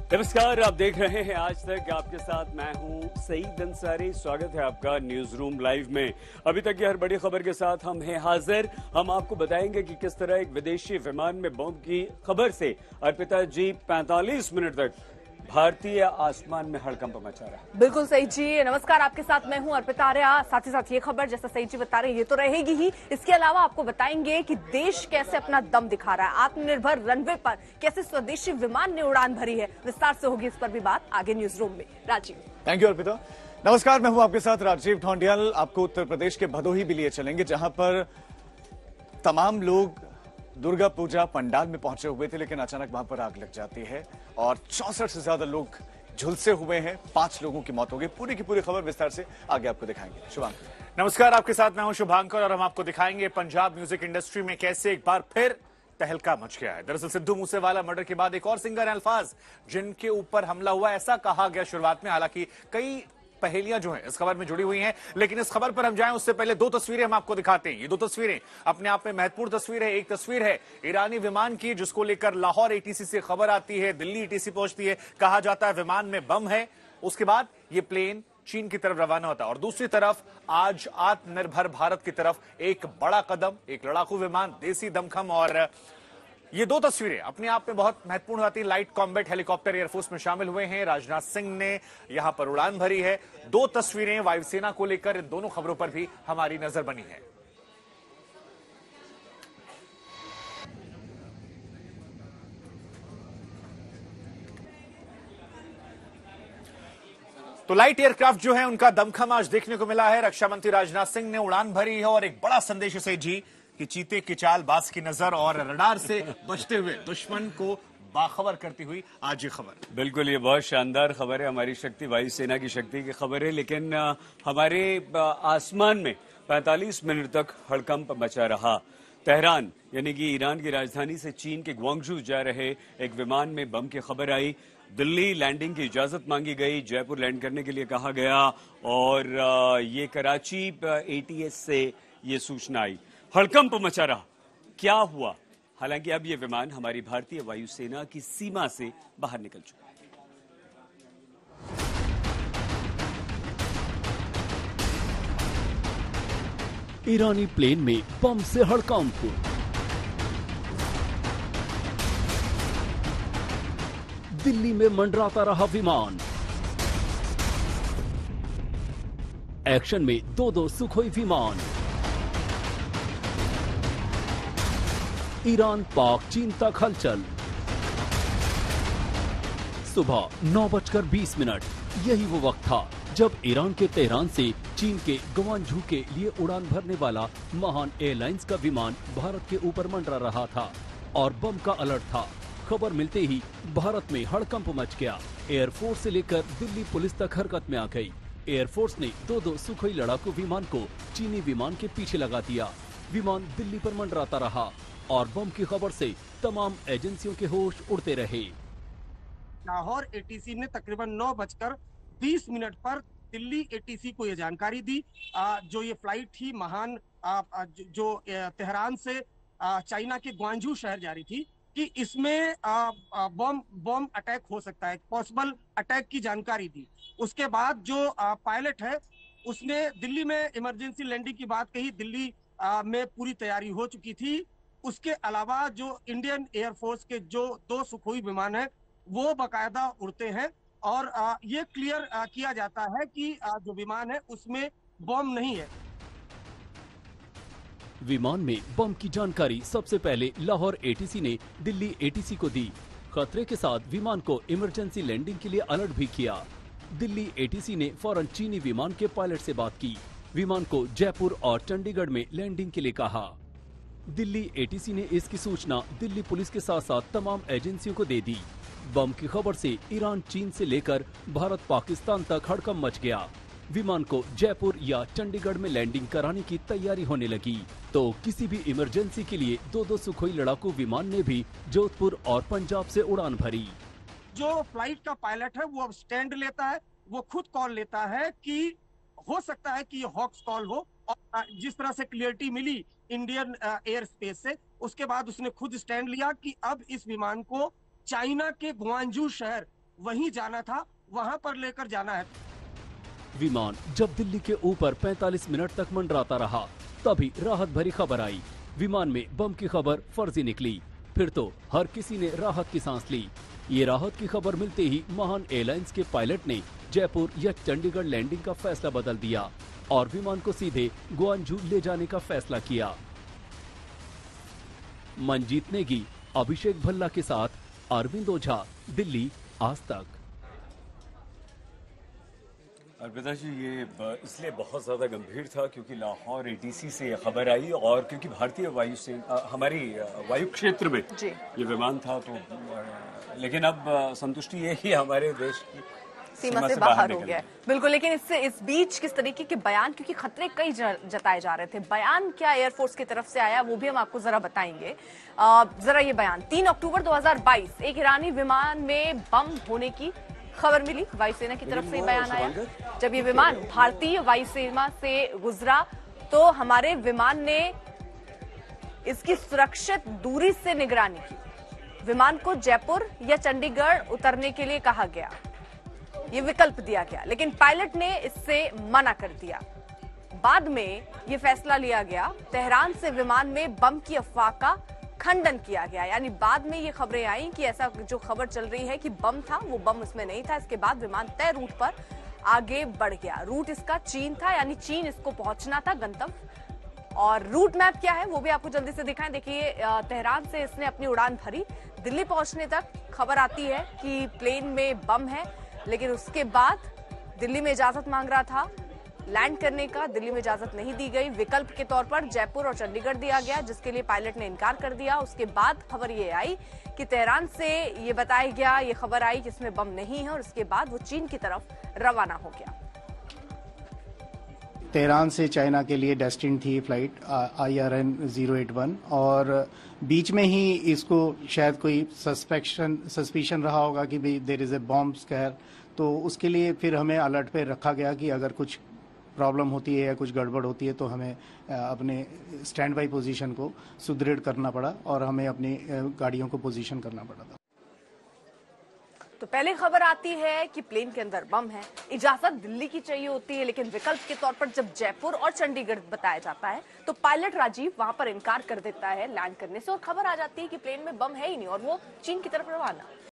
नमस्कार, आप देख रहे हैं आज तक। आपके साथ मैं हूं सईद अंसारी। स्वागत है आपका न्यूज रूम लाइव में। अभी तक की हर बड़ी खबर के साथ हम हैं हाजिर। हम आपको बताएंगे कि किस तरह एक विदेशी विमान में बम की खबर से अर्पिता जी 45 मिनट तक भारतीय आसमान में हड़कंप मचा रहा है। बिल्कुल सही जी। नमस्कार, आपके साथ मैं हूं अर्पिता आर्या। साथ ही साथ ये खबर जैसा सही जी बता रहे हैं ये तो रहेगी ही। इसके अलावा आपको बताएंगे कि देश कैसे अपना दम दिखा रहा है। आत्मनिर्भर रनवे पर कैसे स्वदेशी विमान ने उड़ान भरी है। विस्तार से होगी इस पर भी बात आगे न्यूज रूम में। राजीव। Thank you Arpita. नमस्कार, मैं हूं आपके साथ राजीव ढोंडियाल। आपको उत्तर प्रदेश के भदोही भी लिए चलेंगे, जहां पर तमाम लोग दुर्गा पूजा पंडाल में पहुंचे हुए थे, लेकिन अचानक वहां पर आग लग जाती है और 64 से ज्यादा लोग झुलसे हुए हैं। 5 लोगों की मौत हो गई। पूरी की पूरी खबर विस्तार से आगे आपको दिखाएंगे। शुभांकर। नमस्कार, आपके साथ मैं हूं शुभांकर और हम आपको दिखाएंगे पंजाब म्यूजिक इंडस्ट्री में कैसे एक बार फिर तहलका मच गया है। दरअसल सिद्धू मूसेवाला मर्डर के बाद एक और सिंगर अल्फाज जिनके ऊपर हमला हुआ, ऐसा कहा गया शुरुआत में। हालांकि कई पहेलियां जो हैं इस खबर में जुड़ी हुई हैं, लेकिन इस खबर पर हम जाएं उससे पहले 2 तस्वीरें हम आपको दिखाते हैं। ये 2 तस्वीरें अपने आप में महत्वपूर्ण तस्वीर है। एक तस्वीर है ईरानी विमान की, जिसको लेकर लाहौर एटीसी से खबर आती है, दिल्ली एटीसी पहुंचती है, कहा जाता है विमान में बम है। उसके बाद ये प्लेन चीन की तरफ रवाना होता है और दूसरी तरफ आज आत्मनिर्भर भारत की तरफ एक बड़ा कदम, एक लड़ाकू विमान, देसी दमखम। और ये 2 तस्वीरें अपने आप में बहुत महत्वपूर्ण होती है। लाइट कॉम्बैट हेलीकॉप्टर एयरफोर्स में शामिल हुए हैं, राजनाथ सिंह ने यहां पर उड़ान भरी है। 2 तस्वीरें वायुसेना को लेकर, इन दोनों खबरों पर भी हमारी नजर बनी है। तो लाइट एयरक्राफ्ट जो है उनका दमखम आज देखने को मिला है। रक्षा मंत्री राजनाथ सिंह ने उड़ान भरी है और एक बड़ा संदेश इसे जी कि चीते की चाल, बाज की नजर और रडार से बचते हुए दुश्मन को बाखबर करती हुई आज ये खबर। बिल्कुल, ये बहुत शानदार खबर है। हमारी शक्ति, वायुसेना की शक्ति की खबर है। लेकिन हमारे आसमान में 45 मिनट तक हड़कंप मचा रहा। तेहरान यानी कि ईरान की राजधानी से चीन के ग्वांगझू जा रहे एक विमान में बम की खबर आई। दिल्ली लैंडिंग की इजाजत मांगी गई, जयपुर लैंड करने के लिए कहा गया और ये कराची एटीएस से ये सूचना आई। हड़कंप मचा रहा। क्या हुआ? हालांकि अब ये विमान हमारी भारतीय वायुसेना की सीमा से बाहर निकल चुका है। ईरानी प्लेन में बम से हड़कंप। दिल्ली में मंडराता रहा विमान। एक्शन में 2 सुखोई विमान। ईरान पाक चीन तक हलचल। सुबह 9:20 यही वो वक्त था जब ईरान के तेहरान से चीन के ग्वांगझू के लिए उड़ान भरने वाला महान एयरलाइंस का विमान भारत के ऊपर मंडरा रहा था और बम का अलर्ट था। खबर मिलते ही भारत में हड़कंप मच गया। एयरफोर्स से लेकर दिल्ली पुलिस तक हरकत में आ गई। एयरफोर्स ने 2 सुखोई लड़ाकू विमान को चीनी विमान के पीछे लगा दिया। विमान दिल्ली पर मंडराता रहा और बम की खबर से तमाम एजेंसियों के होश उड़ते रहे। लाहौर एटीसी ने तकरीबन 9:20 पर दिल्ली एटीसी को ये जानकारी दी। जो ये फ्लाइट थी महान जो तेहरान से चाइना के ग्वांगझू शहर जा रही थी, कि इसमें बम अटैक हो सकता है, पॉसिबल अटैक की जानकारी दी। उसके बाद जो पायलट है उसने दिल्ली में इमरजेंसी लैंडिंग की बात कही। दिल्ली में पूरी तैयारी हो चुकी थी। उसके अलावा जो इंडियन एयरफोर्स के जो 2 सुखोई विमान है वो बाकायदा उड़ते हैं और ये क्लियर किया जाता है कि जो विमान है उसमें बम नहीं है। विमान में बम की जानकारी सबसे पहले लाहौर एटीसी ने दिल्ली एटीसी को दी। खतरे के साथ विमान को इमरजेंसी लैंडिंग के लिए अलर्ट भी किया। दिल्ली एटीसी ने फौरन चीनी विमान के पायलट से बात की। विमान को जयपुर और चंडीगढ़ में लैंडिंग के लिए कहा। दिल्ली एटीसी ने इसकी सूचना दिल्ली पुलिस के साथ साथ तमाम एजेंसियों को दे दी। बम की खबर से ईरान, चीन से लेकर भारत, पाकिस्तान तक हड़कंप मच गया। विमान को जयपुर या चंडीगढ़ में लैंडिंग कराने की तैयारी होने लगी तो किसी भी इमरजेंसी के लिए 2 सुखोई लड़ाकू विमान ने भी जोधपुर और पंजाब से उड़ान भरी। जो फ्लाइट का पायलट है वो अब स्टैंड लेता है, वो खुद कॉल लेता है कि हो सकता है कि ये हॉक्स कॉल हो। और जिस तरह से क्लियरिटी मिली इंडियन एयर स्पेस से, उसके बाद उसने खुद स्टैंड लिया कि अब इस विमान को चाइना के ग्वांगझू शहर वहीं जाना था, वहां पर लेकर जाना है। विमान जब दिल्ली के ऊपर 45 मिनट तक मंडराता रहा, तभी राहत भरी खबर आई। विमान में बम की खबर फर्जी निकली। फिर तो हर किसी ने राहत की सांस ली। ये राहत की खबर मिलते ही महान एयरलाइंस के पायलट ने जयपुर या चंडीगढ़ लैंडिंग का फैसला बदल दिया और विमान को सीधे ग्वांझू ले जाने का फैसला किया। मन जीतने की अभिषेक भल्ला के साथ अरविंद ओझा, दिल्ली, आज तक। अर्पिता जी, ये इसलिए बहुत ज़्यादा गंभीर था क्योंकि लाहौर एटीसी से खबर आई और क्योंकि भारतीय वायुसेना हमारी वायु क्षेत्र में जी। ये विमान था, तो लेकिन अब संतुष्टि ये ही हमारे देश की सीमा से बाहर हो निकल गया है। बिल्कुल, लेकिन इससे इस बीच किस तरीके के बयान, क्योंकि खतरे कई जताए जा रहे थे, बयान क्या एयरफोर्स की तरफ से आया वो भी हम आपको जरा बताएंगे। जरा ये बयान, 3 अक्टूबर 2022 एक ईरानी विमान में बम होने की खबर मिली, वायुसेना की तरफ से ये बयान आया। जब ये विमान भारतीय वायुसेना से गुजरा तो हमारे विमान ने इसकी सुरक्षित दूरी से निगरानी की। विमान को जयपुर या चंडीगढ़ उतरने के लिए कहा गया, ये विकल्प दिया गया, लेकिन पायलट ने इससे मना कर दिया। बाद में ये फैसला लिया गया, तेहरान से विमान में बम की अफवाह का खंडन किया गया। यानी बाद में ये खबरें आई कि ऐसा जो खबर चल रही है कि बम था, वो बम उसमें नहीं था। इसके बाद विमान तय रूट पर आगे बढ़ गया। रूट इसका चीन था, यानी चीन इसको पहुंचना था, गंतव्य। और रूट मैप क्या है वो भी आपको जल्दी से दिखाएं। देखिए, तेहरान से इसने अपनी उड़ान भरी, दिल्ली पहुंचने तक खबर आती है कि प्लेन में बम है, लेकिन उसके बाद दिल्ली में इजाजत मांग रहा था लैंड करने का, दिल्ली में इजाजत नहीं दी गई। विकल्प के तौर पर जयपुर और चंडीगढ़ दिया गया, जिसके लिए पायलट ने इनकार कर दिया। उसके बाद खबर ये आई कि तेहरान से ये बताया गया, ये खबर आई कि इसमें बम नहीं है, और उसके बाद वो चीन की तरफ रवाना हो गया। तेहरान से चाइना के लिए डेस्टिन थी फ्लाइट IRN 081, और बीच में ही इसको शायद कोई सस्पिशन रहा होगा कि भाई there is a bomb scare, तो उसके लिए फिर हमें अलर्ट पे रखा गया कि अगर कुछ प्रॉब्लम होती है या कुछ गड़बड़ होती है तो हमें अपने स्टैंड बाई पोजीशन को सुदृढ़ करना पड़ा और हमें अपनी गाड़ियों को पोजीशन करना पड़ा था। तो पहले खबर आती है कि प्लेन के अंदर बम है, इजाजत दिल्ली की चाहिए होती है, लेकिन विकल्प के तौर पर जब जयपुर और चंडीगढ़ बताया जाता है तो पायलट राजीव वहां पर इनकार कर देता है लैंड करने से, और खबर आ जाती है कि प्लेन में बम है ही नहीं और वो चीन की तरफ रवाना।